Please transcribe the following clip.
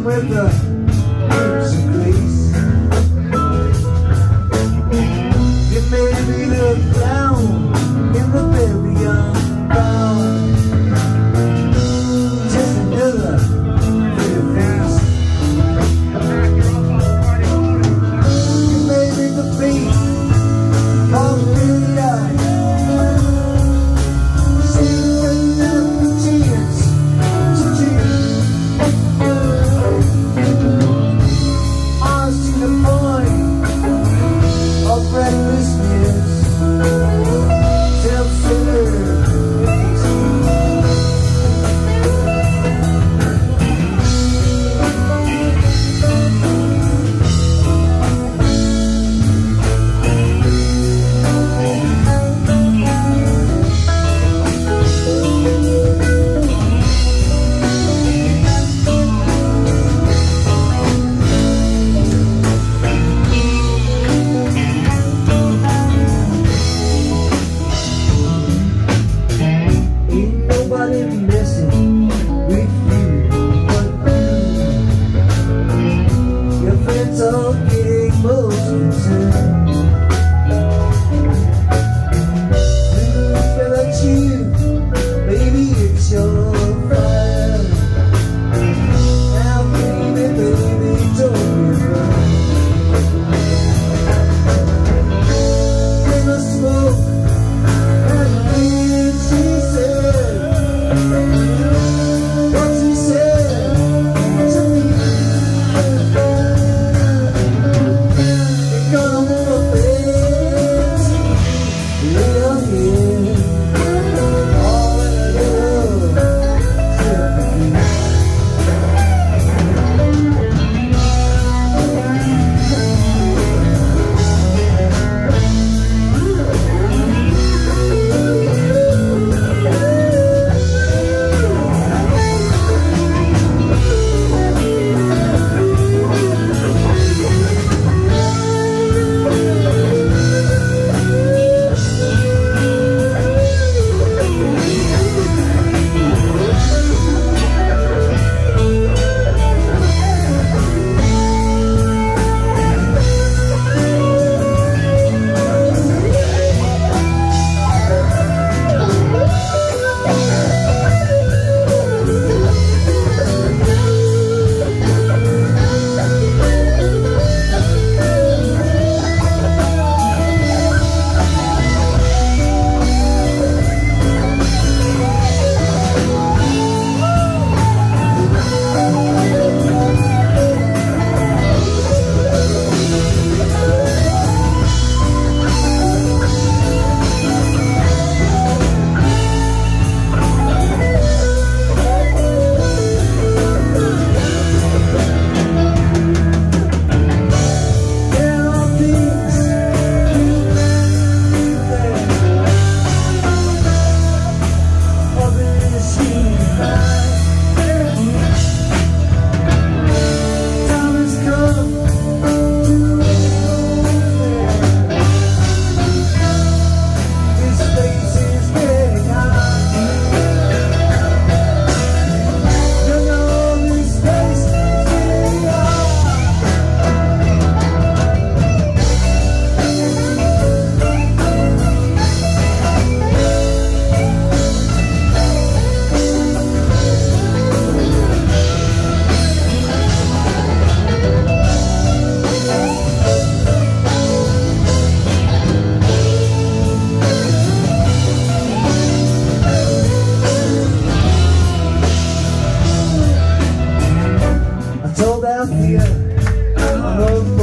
with the hips and grace. You may be the clown in the very young crowd, just another pretty face. You may be the face of the really eye, saving up the chance to change. I see the point of recklessness, self-centered. Messing with you, but your friends are getting most concerned. Without you, baby, it's your fire. Now, baby, don't be afraid. In the smoke and the wind, she said. What she said to me, you're gonna move a bed, lay your head, all in a little sympathy. Philadelphia,